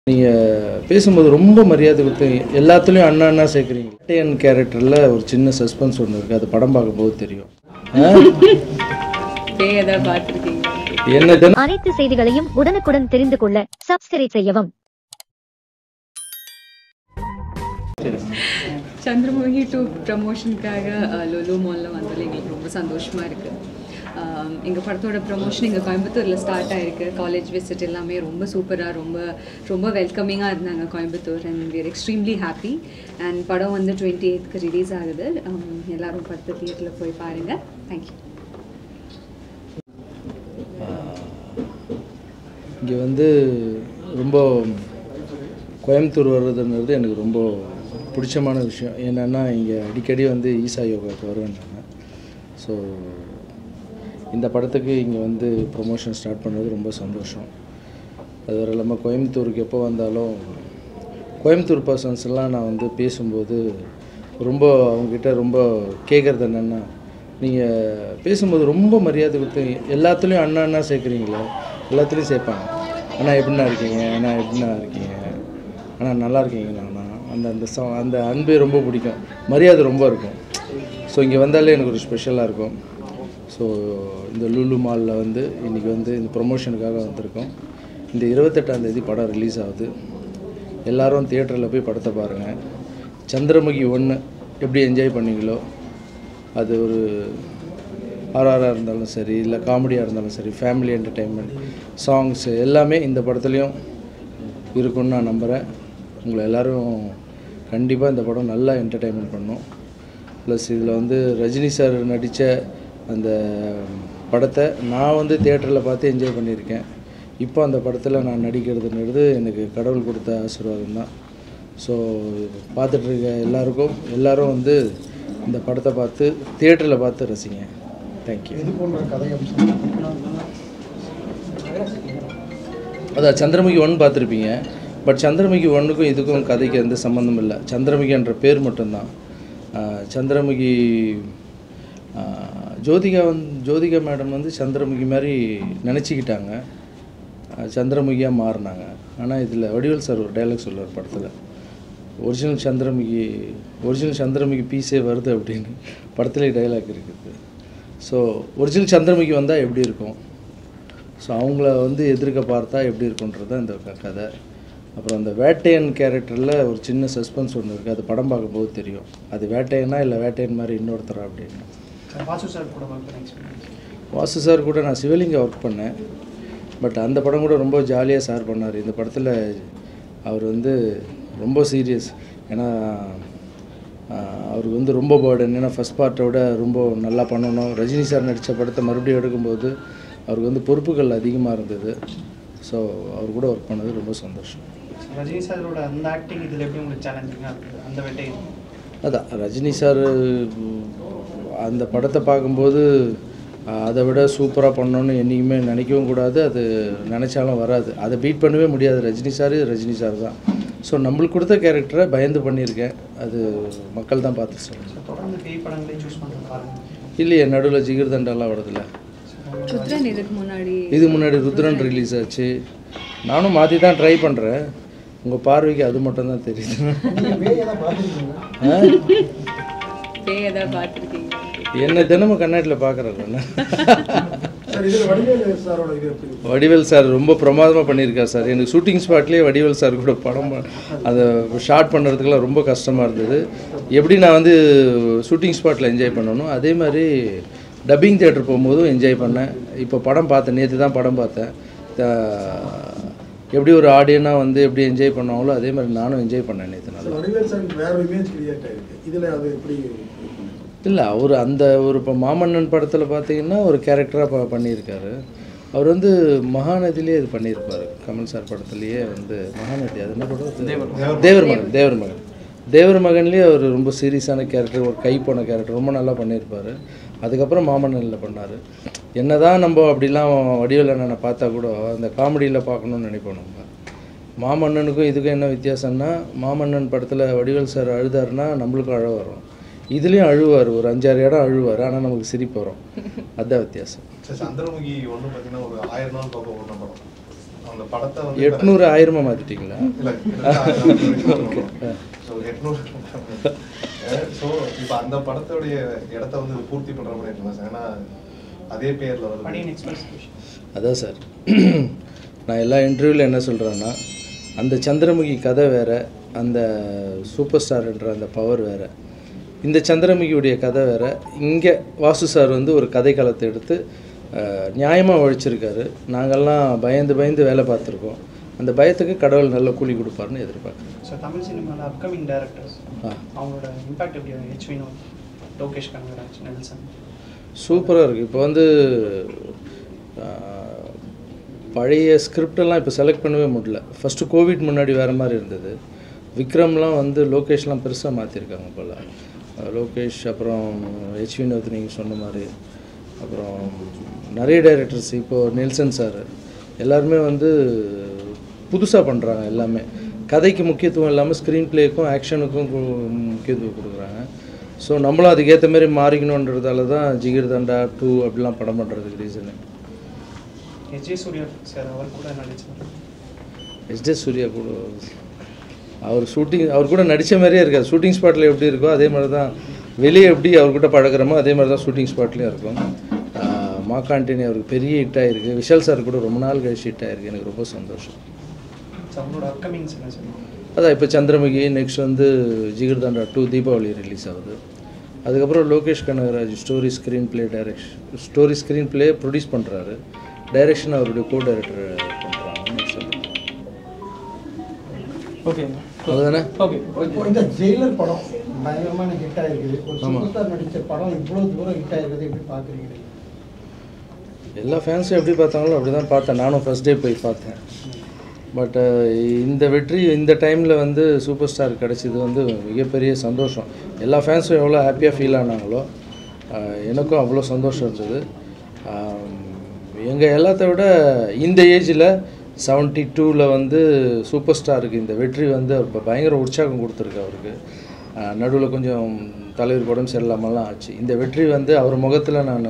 நீங்கள் பேசும்போது ரொம்ப மரியாதை கொடுத்து எல்லாத்துலேயும் அண்ணா அண்ணா சேர்க்குறீங்க. டேன் கேரக்டரில் ஒரு சின்ன சஸ்பென்ஸ் ஒன்று இருக்குது. அது படம் பார்க்கும்போது தெரியும். என்ன அனைத்து செய்திகளையும் உடனுக்குடன் தெரிந்து கொள்ள சப்ஸ்கிரைப் செய்யவும். சந்திரமுகி 2 ப்ரமோஷனுக்காக லோலோ மாலில் வந்தாலும் எங்களுக்கு ரொம்ப சந்தோஷமாக இருக்குது. எங்கள் படத்தோட ப்ரமோஷன் இங்கே கோயம்புத்தூரில் ஸ்டார்ட் ஆகிருக்கு. காலேஜ் விசிட் எல்லாமே ரொம்ப சூப்பராக ரொம்ப வெல்கமிங்காக இருந்தாங்க Coimbatore. And we are extremely happy. And படம் வந்து 28th ரிலீஸ் ஆகுது. எல்லோரும் படத்தை தியேட்டரில் போய் பாருங்கள். தேங்க்யூ. இங்கே வந்து ரொம்ப கோயம்புத்தூர் வர்றதுன்றது எனக்கு ரொம்ப பிடிச்சமான விஷயம். என்னென்னா இங்கே அடிக்கடி வந்து ஈசா யோகாவுக்கு வருவேன்னாங்க. ஸோ இந்த படத்துக்கு இங்கே வந்து ப்ரொமோஷன் ஸ்டார்ட் பண்ணுறது ரொம்ப சந்தோஷம். அது வரை இல்லாமல் கோயம்புத்தூருக்கு எப்போ வந்தாலும் கோயம்புத்தூர் பர்சன்ஸ் எல்லாம் நான் வந்து பேசும்போது ரொம்ப அவங்கக்கிட்ட ரொம்ப கேட்குறது என்னென்னா, நீங்கள் பேசும்போது ரொம்ப மரியாதை கொடுத்து எல்லாத்துலேயும் அண்ணா அண்ணா சேர்க்குறீங்களே, எல்லாத்துலேயும் சேர்ப்பாங்க. அண்ணா எப்படின்னா இருக்கீங்க, அண்ணா எப்படின்னா இருக்கீங்க, அண்ணா நல்லா இருக்கீங்களா, அண்ணா அந்த அந்த அந்த அன்பே ரொம்ப பிடிக்கும், மரியாதை ரொம்ப இருக்கும். ஸோ இங்கே வந்தாலே எனக்கு ஒரு ஸ்பெஷலாக இருக்கும். ஸோ இந்த லூலு மாலில் வந்து இன்றைக்கி வந்து இந்த ப்ரொமோஷனுக்காக வந்திருக்கோம். இந்த 28ஆம் தேதி படம் ரிலீஸ் ஆகுது. எல்லோரும் தியேட்டரில் போய் படத்தை பாருங்கள். சந்திரமுகி 1 எப்படி என்ஜாய் பண்ணீங்களோ, அது ஒரு ஹாரராக இருந்தாலும் சரி, இல்லை காமெடியாக இருந்தாலும் சரி, ஃபேமிலி என்டர்டெயின்மெண்ட், சாங்ஸு எல்லாமே இந்த படத்துலையும் இருக்குன்னு நான் நம்புகிறேன். உங்களை எல்லோரும் கண்டிப்பாக இந்த படம் நல்லா என்டர்டெயின்மெண்ட் பண்ணும். ப்ளஸ் இதில் வந்து ரஜினி சார் நடித்த அந்த படத்தை நான் வந்து தியேட்டரில் பார்த்து என்ஜாய் பண்ணியிருக்கேன். இப்போ அந்த படத்தில் நான் நடிக்கிறதுன்றது எனக்கு கடவுள் கொடுத்த ஆசீர்வாதம் தான். ஸோ பார்த்துட்ருக்க எல்லோரும் வந்து இந்த படத்தை பார்த்து தியேட்டரில் பார்த்து ரசிங்க. தேங்க்யூ. அதான் சந்திரமுகி 1 பார்த்துருப்பீங்க. பட் சந்திரமுகி 1க்கும் இதுக்கும் கதைக்கு எந்த சம்மந்தம் இல்லை. சந்திரமுகி என்ற பேர் மட்டும்தான். சந்திரமுகி ஜோதிகா மேடம் வந்து சந்திரமுகி மாதிரி நினச்சிக்கிட்டாங்க, சந்திரமுகியாக மாறினாங்க. ஆனால் இதில் வடிவேல் சார் ஒரு டைலாக் சொல்லுவார் படத்தில், ஒரிஜினல் சந்திரமுகி பீஸே வருது அப்படின்னு படத்துலேயே டைலாக் இருக்குது. ஸோ ஒரிஜினல் சந்திரமுகி வந்தால் எப்படி இருக்கும், ஸோ அவங்கள வந்து எதிர்க்க பார்த்தா எப்படி இருக்குன்றது தான் இந்த கதை. அப்புறம் அந்த வேட்டையன் கேரக்டரில் ஒரு சின்ன சஸ்பென்ஸ் ஒன்று இருக்குது. அது படம் பார்க்கும்போது தெரியும். அது வேட்டையனா இல்லை வேட்டையன் மாதிரி இன்னொருத்தரா அப்படின்னு. வாசு சார் கூட நான் சிவலிங்க ஒர்க் பண்ணேன். பட் அந்த படம் கூட ரொம்ப ஜாலியாக சார் பண்ணார். இந்த படத்தில் அவர் வந்து ரொம்ப சீரியஸ். ஏன்னா அவருக்கு வந்து ரொம்ப பேர்டன். ஏன்னா ஃபஸ்ட் பார்ட்டை விட ரொம்ப நல்லா பண்ணணும். ரஜினி சார் நடித்த படத்தை மறுபடியும் எடுக்கும்போது அவருக்கு வந்து பொறுப்புகள் அதிகமாக இருந்தது. ஸோ அவர் கூட ஒர்க் பண்ணது ரொம்ப சந்தோஷம். ரஜினி சாரோட அந்த ஆக்டிங் இதில் எப்படி உங்களுக்கு சேலஞ்சிங்காக இருக்குது அந்த வேட்டை? அதான் ரஜினி சார் அந்த படத்தை பார்க்கும்போது அதை விட சூப்பராக பண்ணணுன்னு என்றைக்குமே நினைக்கவும் கூடாது. அது நினச்சாலும் வராது. அதை பீட் பண்ணவே முடியாது. ரஜினி சார் தான். ஸோ நம்மளுக்கு கொடுத்த கேரக்டரை பயந்து பண்ணியிருக்கேன். அது மக்கள் தான் பார்த்து சொல்லுங்கள். தொடர்ந்து பேய் படங்களே சூஸ் பண்ணுறாங்க இல்லையே, நடுவில் ஜிகிர்தண்டாலாம் வருதுல்ல. இதுக்கு முன்னாடி ருத்ரன் ரிலீஸ் ஆச்சு. நானும் மாற்றி தான் ட்ரை பண்ணுறேன். உங்கள் பார்வைக்கு அது மட்டும்தான் தெரியுது. என்ன தினமும் கண்ணாடியில் பார்க்குறேன். வடிவேல் சார் ரொம்ப பிரமாதமாக பண்ணியிருக்கார் சார். எனக்கு ஷூட்டிங் ஸ்பாட்லேயே வடிவேல் சார் கூட படம் அதை ஷார்ட் பண்ணுறதுக்கெல்லாம் ரொம்ப கஷ்டமாக இருந்தது. எப்படி நான் வந்து ஷூட்டிங் ஸ்பாட்டில் என்ஜாய் பண்ணணும், அதே மாதிரி டப்பிங் தியேட்டர் போகும்போதும் என்ஜாய் பண்ணேன். இப்போ படம் பார்த்தேன், நேற்று தான் படம் பார்த்தேன். எப்படி ஒரு ஆடியனாக வந்து எப்படி என்ஜாய் பண்ணாங்களோ அதே மாதிரி நானும் என்ஜாய் பண்ணேன் நேற்று. இல்லை, அவர் அந்த ஒரு இப்போ மாமன்னன் படத்தில் பார்த்தீங்கன்னா ஒரு கேரக்டராக பண்ணியிருக்காரு. அவர் வந்து மகாநதியிலே இது பண்ணியிருப்பார். கமல் சார் படத்துலேயே வந்து மகாநதி, அது என்ன படம், தேவர் மகன்லேயே அவர் ரொம்ப சீரியஸான கேரக்டர், ஒரு கை போன கேரக்டர் ரொம்ப நல்லா பண்ணியிருப்பார். அதுக்கப்புறம் மாமன்னனில் பண்ணார். என்ன தான் நம்ம அப்படிலாம் வடிவேல் அண்ணனை பார்த்தா கூட அந்த காமெடியில் பார்க்கணுன்னு நினைப்போம். நம்ம மாமன்னனுக்கும் இதுக்கும் என்ன வித்தியாசம்னா, மாமன்னன் படத்தில் வடிவேல் சார் அழுதாருன்னா நம்மளுக்கும் அழ வரும். இதுலேயும் அழுவார், ஒரு 5-6 இடம் அழுவார். ஆனால் நமக்கு சிரிப்பு வரும். அதுதான் வித்தியாசம். சந்திரமுகி 1 பார்த்தீங்கன்னா ஒரு 1000 நாள் பார்க்க ஓடுற படம். அந்த படத்தை வந்து 800 1000 மாற்றிட்டீங்களா? இல்லை ஸோ 800. ஸோ இப்போ அந்த படத்தோடைய இடத்த வந்து இது பூர்த்தி பண்ணுற மாதிரி இருக்கலாம் சார். ஏன்னா அதே பேரில் வந்து படியன் எக்ஸ்பிரஸ் விஷயம். அதான் சார், நான் எல்லா இன்டர்வியூவில் என்ன சொல்கிறேன்னா, அந்த சந்திரமுகி கதை வேறு, அந்த சூப்பர் ஸ்டார்ன்ற அந்த பவர் வேறு. இந்த சந்திரமுகியுடைய கதை வேறு. இங்கே வாசு சார் வந்து ஒரு கதை காலத்தை எடுத்து நியாயமாக உழைச்சிருக்காரு. நாங்கள்லாம் பயந்து பயந்து வேலை பார்த்துருக்கோம். அந்த பயத்துக்கு கடவுள் நல்ல கூலி கொடுப்பாருன்னு எதிர்பார்க்குறேன். ஸோ தமிழ் சினிமாவில் அப்கமிங் டேரக்டர்ஸ் அவங்களோட இம்பாக்ட் எப்படி ஹெச் வினோத், லோகேஷ் கனகராஜ், நெல்சன் சூப்பராக இருக்குது. இப்போ வந்து பழைய ஸ்கிரிப்டெல்லாம் இப்போ செலக்ட் பண்ணவே முடியல. ஃபஸ்ட்டு கோவிட் முன்னாடி வேறு மாதிரி இருந்தது. விக்ரம்லாம் வந்து லோகேஷ்லாம் பெருசாக மாற்றிருக்காங்க போல். லோகேஷ், அப்புறம் ஹெச் வினோத் நீங்கள் சொன்ன மாதிரி, அப்புறம் நிறைய டைரக்டர்ஸ், இப்போது நெல்சன் சார், எல்லாருமே வந்து புதுசாக பண்ணுறாங்க. எல்லாமே கதைக்கு முக்கியத்துவம் இல்லாமல் ஸ்க்ரீன் பிளேக்கும் ஆக்ஷனுக்கும் முக்கியத்துவம் கொடுக்குறாங்க. ஸோ நம்மளும் அதுக்கேற்ற மாதிரி மாறிக்கணுன்றதால தான் ஜிகிர் தண்டா 2 அப்படிலாம் படம் பண்ணுறதுக்கு ரீசனு. எஸ்ஜே சூர்யா சார் அவர் கூட நடிச்சார். எஸ்ஜே சூர்யா கூட அவர் கூட நடித்த மாதிரியே இருக்காது. ஷூட்டிங் ஸ்பாட்டில் எப்படி இருக்கோ அதே மாதிரி தான் வெளியே எப்படி அவர்கிட்ட பழகிறோமோ அதே மாதிரி தான் ஷூட்டிங் ஸ்பாட்லேயும் இருக்கும். மாக்காண்டினி அவருக்கு பெரிய ஹிட் ஆகிருக்கு. விஷால் சார் கூட ரொம்ப நாள் கழிச்சு ஹிட் ஆகிருக்கு. எனக்கு ரொம்ப சந்தோஷம். அவங்களோட அப்கமிங்ஸ் என்ன சார்? அதான் இப்போ சந்திரமுகி, நெக்ஸ்ட் வந்து ஜிகிர் தண்டா 2 தீபாவளி ரிலீஸ் ஆகுது. அதுக்கப்புறம் Lokesh Kanagaraj story screen play produce பண்ணுறாரு. டைரக்ஷன் அவருடைய கோ டைரக்டர் பண்ணுறாங்க. ஓகே அதுதானே. ஓகே. இந்த ஜெயிலர் படம் பயங்கரமான ஹிட் ஆகிருக்குது. ஒரு சூப்பர் ஸ்டார் நடித்த படம் இவ்வளோ தூரம் ஹிட் ஆகிருக்குது, எப்படி பார்க்குறீங்க? எல்லா ஃபேன்ஸும் எப்படி பார்த்தாங்களோ அப்படி தான் பார்த்தேன். நானும் ஃபஸ்ட் டே போய் பார்த்தேன். பட் இந்த வெற்றி இந்த டைமில் வந்து சூப்பர் ஸ்டார் கிடச்சிது வந்து மிகப்பெரிய சந்தோஷம். எல்லா ஃபேன்ஸும் எவ்வளோ ஹாப்பியாக ஃபீல் ஆனாங்களோ எனக்கும் அவ்வளோ சந்தோஷம் இருந்தது. எங்கள் எல்லாத்த விட இந்த ஏஜில் 72ல் வந்து சூப்பர் ஸ்டாருக்கு இந்த வெற்றி வந்து பயங்கர உற்சாகம் கொடுத்துருக்கு அவருக்கு. நடுவில் கொஞ்சம் தலைவர் உடம்பு சரியில்லாமலாம் ஆச்சு. இந்த வெற்றி வந்து அவர் முகத்தில் நான்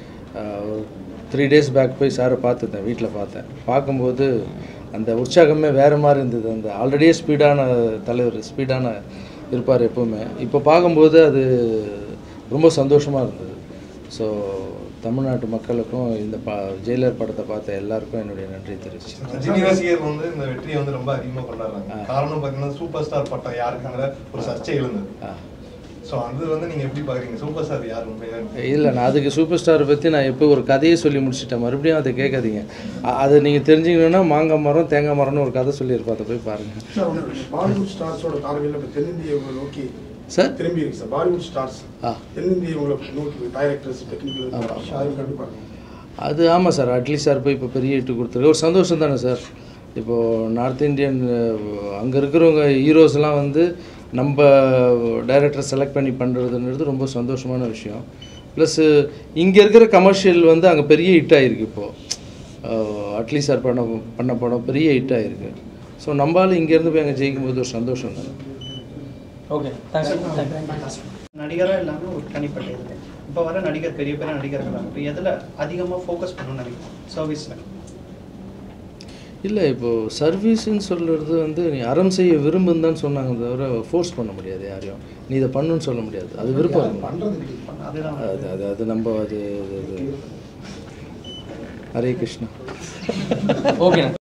3 days பேக் போய் சாரை பார்த்துட்டேன், வீட்டில் பார்த்தேன். பார்க்கும்போது அந்த உற்சாகமே வேறு மாதிரி இருந்தது. அந்த ஆல்ரெடியே ஸ்பீடான தலைவர், ஸ்பீடான இருப்பார் எப்போவுமே. இப்போ பார்க்கும்போது அது ரொம்ப சந்தோஷமாக இருந்தது. ஸோ தமிழ்நாட்டு மக்களுக்கும் இந்த ஜெயிலர் படத்தை பார்த்த எல்லாருக்கும் என்னுடைய நன்றி தெரிவிச்சு. ரஜினி ரசிகர் வந்து இந்த வெற்றியை வந்து ரொம்ப அதிகமாக கொண்டாடுறாங்க. காரணம் பார்த்தீங்கன்னா சூப்பர் ஸ்டார் பட்டம் யாருக்காங்கிற ஒரு சர்ச்சை எழுந்தது. ஸோ அது வந்து நீங்கள் எப்படி பார்க்குறீங்க? சூப்பர் ஸ்டார் யார் உண்மையாக? இல்லை, நான் அதுக்கு சூப்பர் ஸ்டாரை பற்றி நான் எப்போ ஒரு கதையை சொல்லி முடிச்சுட்டேன். மறுபடியும் அதை கேட்காதீங்க. அதை நீங்கள் தெரிஞ்சுக்கணுன்னா மாங்காய் மரம் தேங்காய் மரம்னு ஒரு கதை சொல்லியிருப்பேன். அதை போய் பாருங்கள். பாலிவுட் ஸ்டார்ஸோட பார்வையில் இப்போ தென்னிந்திய நோக்கி சார் திரும்பி இருக்கு சார். பாலிவுட் ஸ்டார்ஸ் தென்னிந்திய நோக்கி டைரக்டர்ஸ், டெக்னிக்கல் அது ஆமாம் சார். அட்லீஸ்ட் சார் போய் இப்போ பெரிய ஹிட்டு கொடுத்துருக்கு. ஒரு சந்தோஷம் தானே சார். இப்போது நார்த் இந்தியன் அங்கே இருக்கிறவங்க ஹீரோஸ்லாம் வந்து நம்ம டைரக்டர் செலக்ட் பண்ணி பண்ணுறதுன்றது ரொம்ப சந்தோஷமான விஷயம். ப்ளஸ்ஸு இங்கே இருக்கிற கமர்ஷியல் வந்து அங்கே பெரிய ஹிட் ஆகிருக்கு. இப்போது அட்லீஸ்ட் சார் பண்ண படம் பெரிய ஹிட் ஆகிருக்கு. ஸோ நம்மளால் இங்கேருந்து போய் அங்கே ஜெயிக்கும் போது ஒரு சந்தோஷம் தானே. ஓகே, நடிகராக இல்லாமல் ஒரு தனிப்பட்ட இது இப்போ வர நடிகர் பெரிய பெரிய நடிகர்கள் இப்போ எதில் அதிகமாக ஃபோக்கஸ் பண்ணணும்னு நினைக்கிறேன்? சர்வீஸில் இல்லை, இப்போது சர்வீஸுன்னு சொல்கிறது வந்து நீ அறம் செய்ய விரும்புன்னு தான் சொன்னாங்க தவிர ஃபோர்ஸ் பண்ண முடியாது யாரையும். நீ இதை பண்ணுன்னு சொல்ல முடியாது. அது விருப்பம். அது நம்ம அது ஹரே கிருஷ்ணா. ஓகே.